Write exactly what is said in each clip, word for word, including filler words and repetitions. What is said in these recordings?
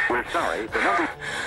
We're sorry, the number...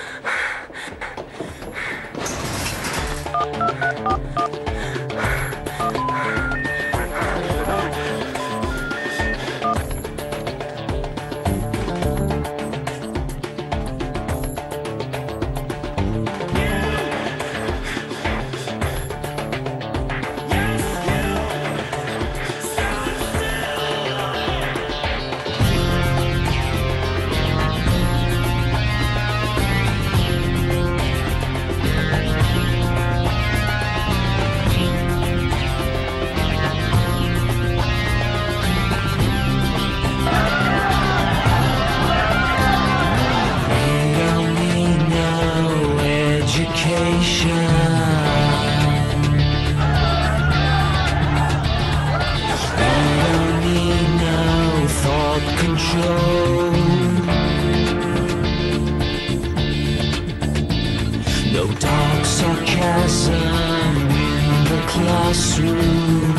No dark sarcasm in the classroom.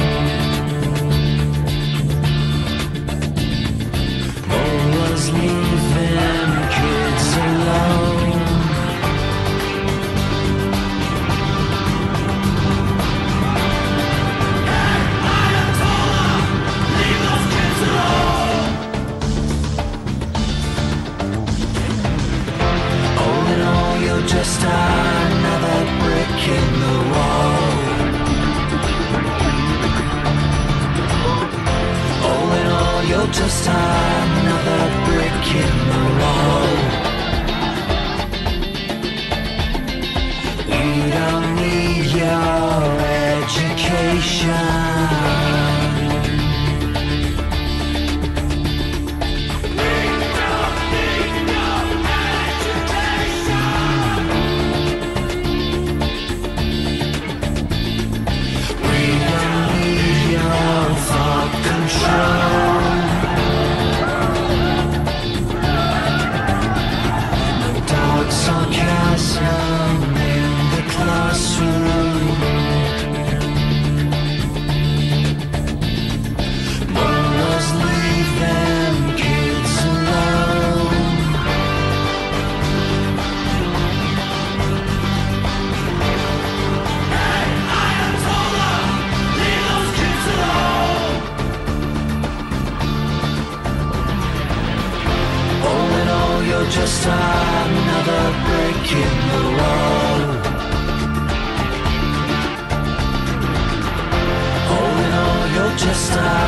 Always leaving kids alone. Hey, Ayatollah! Leave those kids alone! All in all, you're just another brick in the wall. All in all, you're just another brick in the wall. We don't need your education. Sarcasm in the classroom. Morals leave them kids alone. Hey, Ayatollah! Leave those kids alone! All in all, you're just another brick in the wall. All in all, you're just a